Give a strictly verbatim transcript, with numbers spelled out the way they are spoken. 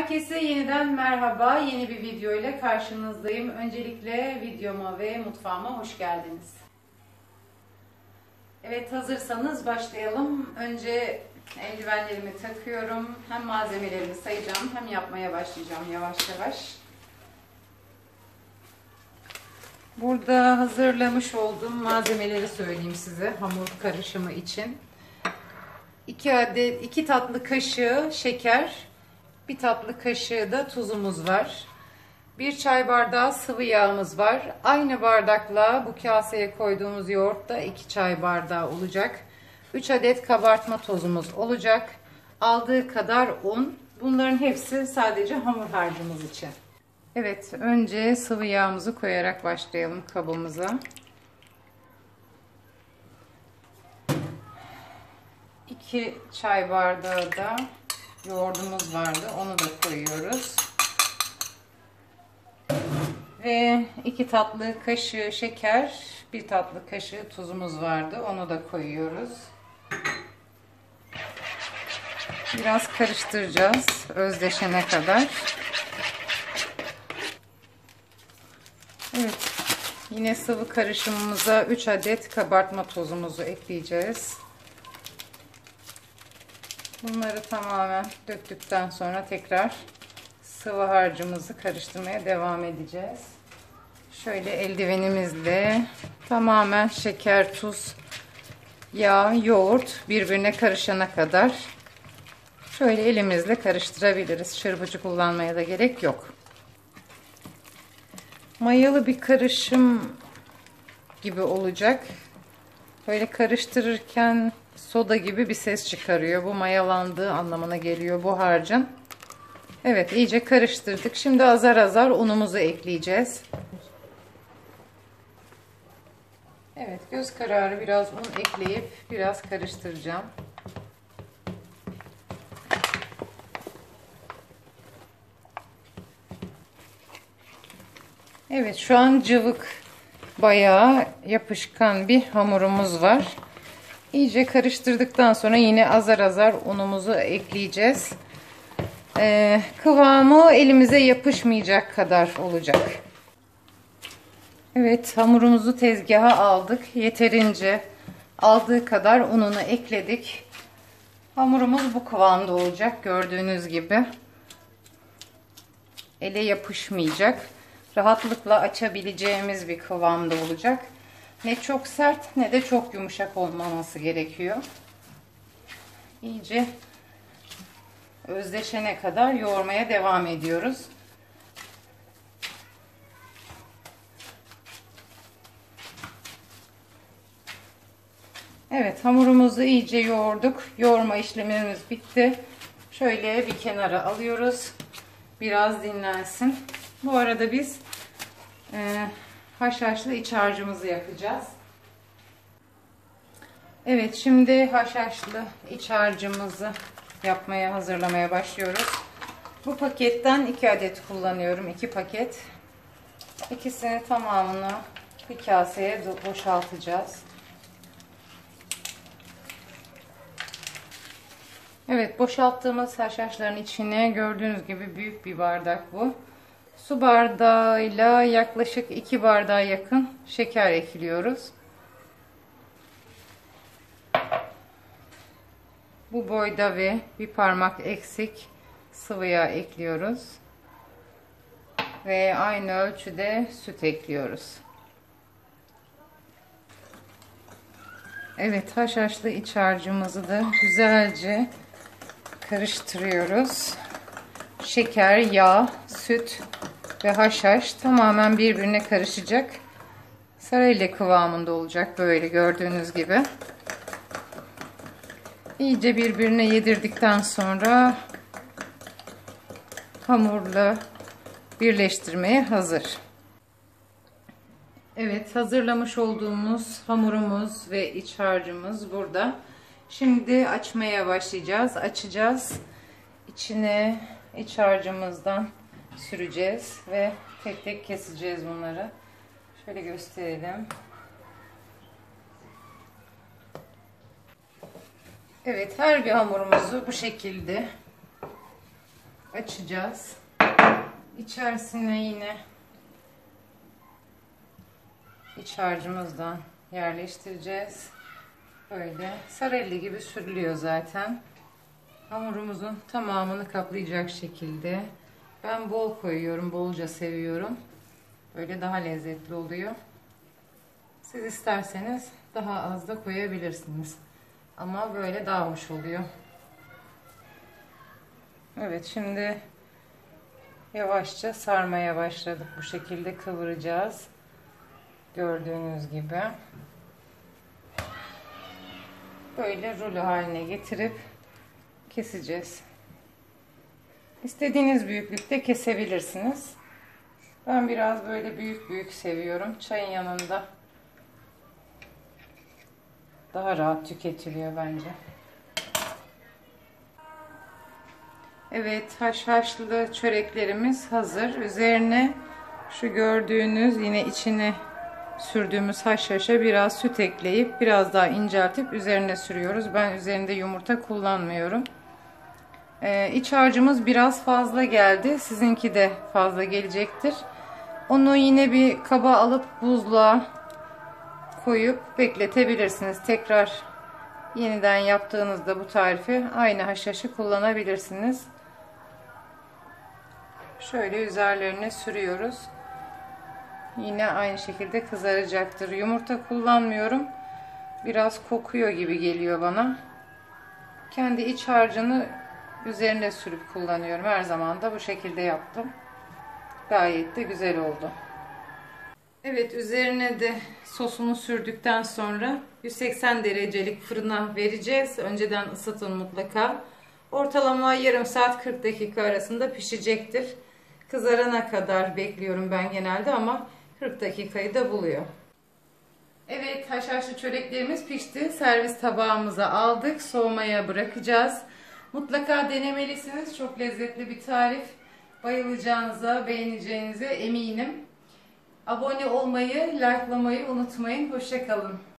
Herkese yeniden merhaba. Yeni bir video ile karşınızdayım. Öncelikle videoma ve mutfağıma hoş geldiniz. Evet, hazırsanız başlayalım. Önce eldivenlerimi takıyorum. Hem malzemelerimi sayacağım hem yapmaya başlayacağım yavaş yavaş. Burada hazırlamış olduğum malzemeleri söyleyeyim size hamur karışımı için. iki adet iki tatlı kaşığı şeker, bir tatlı kaşığı da tuzumuz var. bir çay bardağı sıvı yağımız var. Aynı bardakla bu kaseye koyduğumuz yoğurt da iki çay bardağı olacak. üç adet kabartma tozumuz olacak. Aldığı kadar un. Bunların hepsi sadece hamur harcımız için. Evet, önce sıvı yağımızı koyarak başlayalım kabımıza. iki çay bardağı da yoğurdumuz vardı. Onu da koyuyoruz. Ve iki tatlı kaşığı şeker, bir tatlı kaşığı tuzumuz vardı. Onu da koyuyoruz. Biraz karıştıracağız özdeşene kadar. Evet. Yine sıvı karışımımıza üç adet kabartma tozumuzu ekleyeceğiz. Bunları tamamen döktükten sonra tekrar sıvı harcımızı karıştırmaya devam edeceğiz. Şöyle eldivenimizle tamamen şeker, tuz, yağ, yoğurt birbirine karışana kadar şöyle elimizle karıştırabiliriz. Çırpıcı kullanmaya da gerek yok. Mayalı bir karışım gibi olacak. Böyle karıştırırken soda gibi bir ses çıkarıyor. Bu mayalandığı anlamına geliyor bu harcın. Evet, iyice karıştırdık. Şimdi azar azar unumuzu ekleyeceğiz. Evet, göz kararı biraz un ekleyip biraz karıştıracağım. Evet, şu an cıvık, bayağı yapışkan bir hamurumuz var. İyice karıştırdıktan sonra yine azar azar unumuzu ekleyeceğiz. Ee, kıvamı elimize yapışmayacak kadar olacak. Evet, hamurumuzu tezgaha aldık. Yeterince aldığı kadar ununu ekledik. Hamurumuz bu kıvamda olacak. Gördüğünüz gibi. Ele yapışmayacak. Rahatlıkla açabileceğimiz bir kıvamda olacak. Ne çok sert ne de çok yumuşak olmaması gerekiyor. İyice özdeşene kadar yoğurmaya devam ediyoruz. Evet, hamurumuzu iyice yoğurduk. Yoğurma işlemimiz bitti. Şöyle bir kenara alıyoruz. Biraz dinlensin. Bu arada biz e, haşhaşlı iç harcımızı yapacağız. Evet, şimdi haşhaşlı iç harcımızı yapmaya, hazırlamaya başlıyoruz. Bu paketten iki adet kullanıyorum. iki paket. İkisini tamamını bir kaseye boşaltacağız. Evet, boşalttığımız haşhaşların içine gördüğünüz gibi büyük bir bardak bu. Su bardağıyla yaklaşık iki bardağa yakın şeker ekliyoruz. Bu boyda ve bir parmak eksik sıvı yağ ekliyoruz. Ve aynı ölçüde süt ekliyoruz. Evet, haşhaşlı iç harcımızı da güzelce karıştırıyoruz. Şeker, yağ, süt ve haşhaş tamamen birbirine karışacak. Sarayla kıvamında olacak, böyle gördüğünüz gibi. İyice birbirine yedirdikten sonra hamurla birleştirmeye hazır. Evet, hazırlamış olduğumuz hamurumuz ve iç harcımız burada. Şimdi açmaya başlayacağız. Açacağız. İçine iç harcımızdan süreceğiz ve tek tek keseceğiz bunları. Şöyle gösterelim. Evet, her bir hamurumuzu bu şekilde açacağız. İçerisine yine iç harcımızdan yerleştireceğiz. Böyle sarelli gibi sürülüyor zaten. Hamurumuzun tamamını kaplayacak şekilde. Ben bol koyuyorum, bolca seviyorum. Böyle daha lezzetli oluyor. Siz isterseniz daha az da koyabilirsiniz. Ama böyle daha hoş oluyor. Evet, şimdi yavaşça sarmaya başladık. Bu şekilde kıvıracağız. Gördüğünüz gibi. Böyle rulo haline getirip keseceğiz. İstediğiniz büyüklükte kesebilirsiniz. Ben biraz böyle büyük büyük seviyorum. Çayın yanında daha rahat tüketiliyor bence. Evet, haşhaşlı çöreklerimiz hazır. Üzerine şu gördüğünüz yine içine sürdüğümüz haşhaşa biraz süt ekleyip biraz daha inceltip üzerine sürüyoruz. Ben üzerinde yumurta kullanmıyorum. Ee, iç harcımız biraz fazla geldi. Sizinki de fazla gelecektir. Onu yine bir kaba alıp buzluğa koyup bekletebilirsiniz. Tekrar yeniden yaptığınızda bu tarifi aynı haşhaşı kullanabilirsiniz. Şöyle üzerlerine sürüyoruz. Yine aynı şekilde kızaracaktır. Yumurta kullanmıyorum. Biraz kokuyor gibi geliyor bana. Kendi iç harcını üzerine sürüp kullanıyorum. Her zaman da bu şekilde yaptım. Gayet de güzel oldu. Evet, üzerine de sosunu sürdükten sonra yüz seksen derecelik fırına vereceğiz. Önceden ısıtın mutlaka. Ortalama yarım saat kırk dakika arasında pişecektir. Kızarana kadar bekliyorum ben genelde ama kırk dakikayı da buluyor. Evet, haşhaşlı çöreklerimiz pişti. Servis tabağımıza aldık. Soğumaya bırakacağız. Mutlaka denemelisiniz. Çok lezzetli bir tarif. Bayılacağınıza, beğeneceğinize eminim. Abone olmayı, likelamayı unutmayın. Hoşça kalın.